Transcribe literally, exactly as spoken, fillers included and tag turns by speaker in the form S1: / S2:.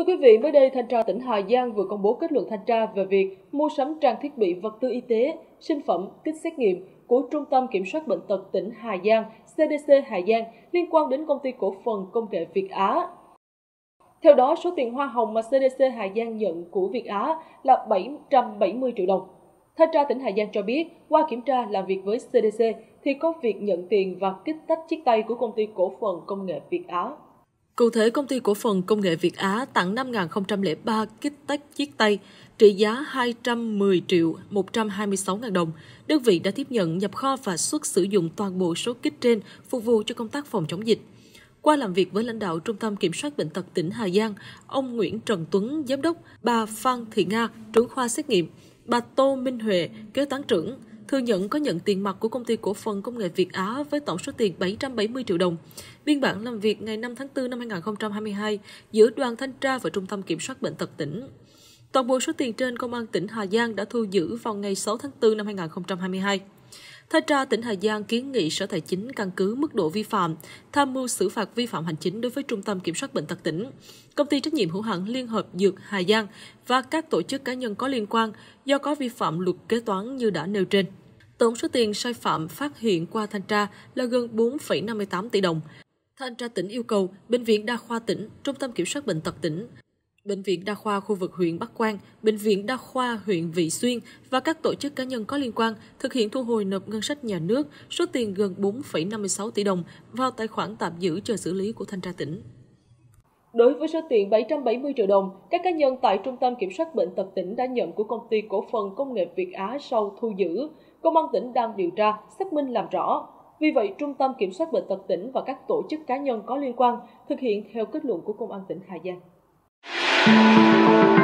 S1: Thưa quý vị, mới đây Thanh tra tỉnh Hà Giang vừa công bố kết luận thanh tra về việc mua sắm trang thiết bị vật tư y tế, sinh phẩm, kit xét nghiệm của Trung tâm Kiểm soát Bệnh tật tỉnh Hà Giang, C D C Hà Giang liên quan đến Công ty Cổ phần Công nghệ Việt Á. Theo đó, số tiền hoa hồng mà C D C Hà Giang nhận của Việt Á là bảy trăm bảy mươi triệu đồng. Thanh tra tỉnh Hà Giang cho biết, qua kiểm tra làm việc với C D C thì có việc nhận tiền và kích tách chiếc tay của Công ty Cổ phần Công nghệ Việt Á.
S2: Cụ thể, Công ty Cổ phần Công nghệ Việt Á tặng năm nghìn không trăm lẻ ba kit tách chiếc tay trị giá hai trăm mười triệu một trăm hai mươi sáu nghìn đồng. Đơn vị đã tiếp nhận, nhập kho và xuất sử dụng toàn bộ số kit trên phục vụ cho công tác phòng chống dịch. Qua làm việc với lãnh đạo Trung tâm Kiểm soát Bệnh tật tỉnh Hà Giang, ông Nguyễn Trần Tuấn, giám đốc, bà Phan Thị Nga, trưởng khoa xét nghiệm, bà Tô Minh Huệ, kế toán trưởng, thừa nhận có nhận tiền mặt của Công ty Cổ phần Công nghệ Việt Á với tổng số tiền bảy trăm bảy mươi triệu đồng. Biên bản làm việc ngày năm tháng tư năm hai nghìn không trăm hai mươi hai giữa đoàn thanh tra và Trung tâm Kiểm soát Bệnh tật tỉnh. Toàn bộ số tiền trên Công an tỉnh Hà Giang đã thu giữ vào ngày sáu tháng tư năm hai nghìn không trăm hai mươi hai. Thanh tra tỉnh Hà Giang kiến nghị Sở Tài chính căn cứ mức độ vi phạm, tham mưu xử phạt vi phạm hành chính đối với Trung tâm Kiểm soát Bệnh tật tỉnh, Công ty trách nhiệm hữu hạn Liên hợp Dược Hà Giang và các tổ chức cá nhân có liên quan do có vi phạm luật kế toán như đã nêu trên. Tổng số tiền sai phạm phát hiện qua thanh tra là gần bốn phẩy năm mươi tám tỷ đồng. Thanh tra tỉnh yêu cầu Bệnh viện Đa khoa tỉnh, Trung tâm Kiểm soát Bệnh tật tỉnh, Bệnh viện Đa khoa khu vực huyện Bắc Quang, Bệnh viện Đa khoa huyện Vị Xuyên và các tổ chức cá nhân có liên quan thực hiện thu hồi nộp ngân sách nhà nước số tiền gần bốn phẩy năm mươi sáu tỷ đồng vào tài khoản tạm giữ chờ xử lý của thanh tra tỉnh.
S1: Đối với số tiền bảy trăm bảy mươi triệu đồng, các cá nhân tại Trung tâm Kiểm soát Bệnh tật tỉnh đã nhận của Công ty Cổ phần Công nghệ Việt Á sau thu giữ, Công an tỉnh đang điều tra, xác minh làm rõ. Vì vậy, Trung tâm Kiểm soát Bệnh tật tỉnh và các tổ chức cá nhân có liên quan thực hiện theo kết luận của Công an tỉnh Hà Giang.